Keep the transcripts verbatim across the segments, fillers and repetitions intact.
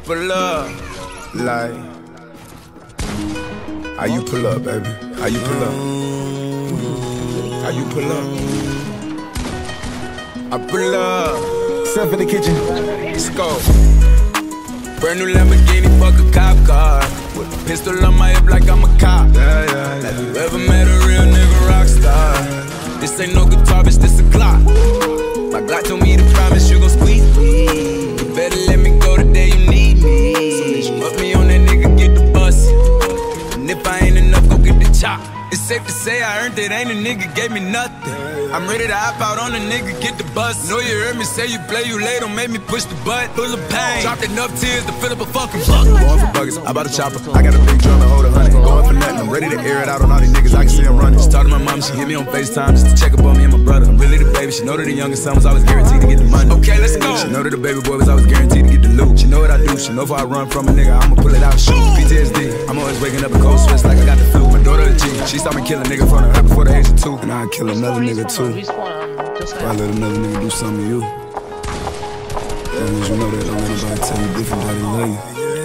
pull up. Like, how you pull up, baby? How you pull up? How you pull up? I pull up. Step in the kitchen. Let's go. Brand new Lamborghini, fuck a cop car. With a pistol on my hip like I'm a cop. Yeah, yeah, yeah. Have you ever met a real nigga Rockstar? This ain't no guitar, bitch, this a Glock. My Glock told me to promise you gon' squeeze me. You better let me go the day you need me. So bitch, put me on that nigga, get the bus. And if I ain't enough, go get the chop. It's safe to say I earned it, ain't a nigga gave me nothing. I'm ready to hop out on a nigga, get the bus. Know you heard me say you play, you late, don't make me push the butt. Full of pain, dropped enough tears to fill up a fucking bucket. Going for buggers, I bought a chopper. I got a big drum and hold a hundred. Going for nothing, I'm ready to air it out on all these niggas, I can see them running. She talked to my mom, she hit me on FaceTime just to check up on me and my brother. I'm really the baby, she know that the youngest son was always guaranteed to get the money. Okay, let's go. She know that the baby boy was always guaranteed to get the loot. She know what I do, she know if I run from a nigga, I'ma pull it out, shoot. P T S D, I'm always waking up in cold sweats like I got the flu. My daughter a G, she saw me kill a nigga in front of her before the age of two. And I'd kill another nigga too. If I let another nigga do something to you, that means you know that don't let nobody tell you different that they love you.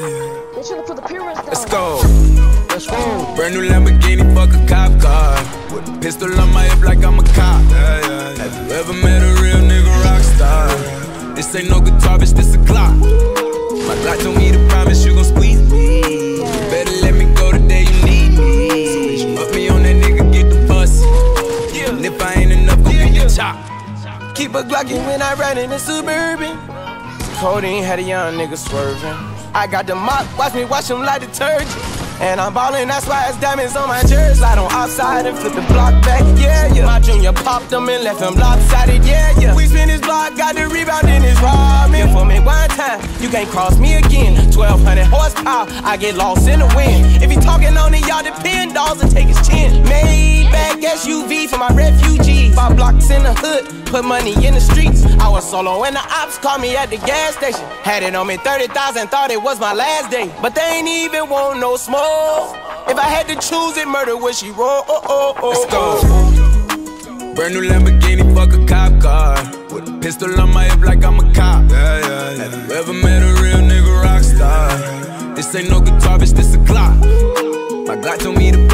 Let's go. Let's go. Brand new Lamborghini, fuck a cop car. With a pistol on my hip like I'm a cop. Yeah, yeah, yeah. Have you ever met a real nigga Rockstar? This ain't no guitar, bitch, this a Glock. My Glock told me to promise you gon' squeeze me. You better let me go the day you need me. So bitch, put me on that nigga, get the bus. And if I ain't enough, go get the chop. Keep a Glockin' when I ride in the Suburban. Codeine had a young nigga swerving. I got the mop, watch me wash him like detergent. And I'm ballin', that's why it's diamonds on my jersey. Slide on outside and flip the block back, yeah, yeah. My junior popped them and left him lopsided, yeah, yeah. We spin his block, got the rebound in his ramen. For me one time, you can't cross me again. twelve hundred horsepower, I get lost in the wind. If he talking on it, y'all depend, dolls and take his chin. Made back S U V for my refugees. Five blocks in the hood, put money in the streets. I was solo and the ops called me at the gas station. Had it on me thirty thousand, thought it was my last day. But they ain't even want no smoke. If I had to choose it, murder would she roll? Oh, oh, oh, Let's go. Brand new Lamborghini, fuck a cop car. With a pistol on my hip like I'm a cop. Yeah, yeah, yeah. Have you ever met a real nigga Rockstar? This ain't no guitar, bitch, this a Glock. My Glock told me to